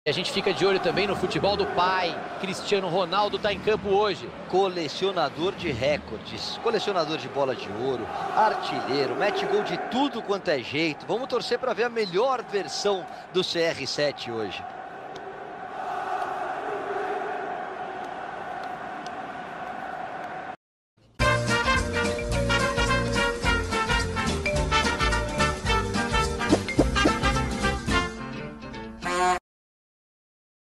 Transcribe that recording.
E a gente fica de olho também no futebol do pai. Cristiano Ronaldo está em campo hoje. Colecionador de recordes, colecionador de bola de ouro, artilheiro, mete gol de tudo quanto é jeito. Vamos torcer para ver a melhor versão do CR7 hoje.